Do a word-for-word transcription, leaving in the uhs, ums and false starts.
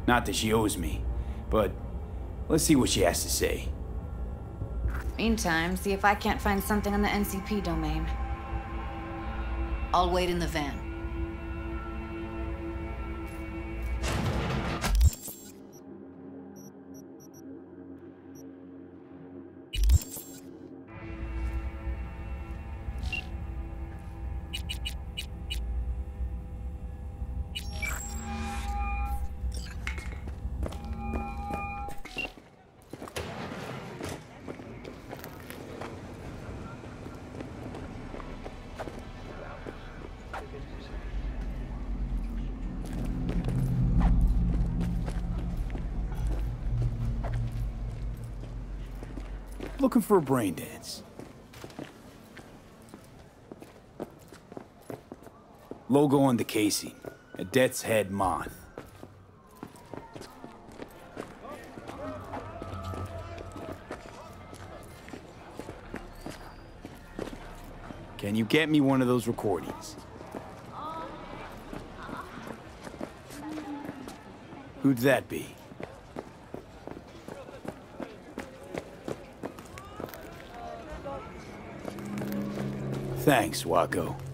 Not that she owes me, but let's see what she has to say. Meantime, see if I can't find something on the N C P domain. I'll wait in the van. Looking for a brain dance. Logo on the casing. A death's head moth. Can you get me one of those recordings? Who'd that be? Thanks, Wacko.